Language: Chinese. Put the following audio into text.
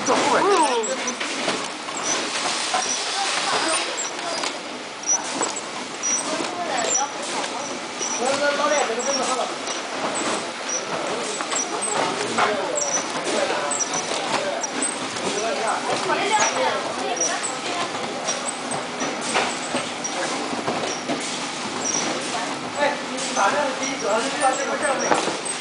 走不稳。老脸这个真的好了。哎，你打量第一主要是遇到这个证明。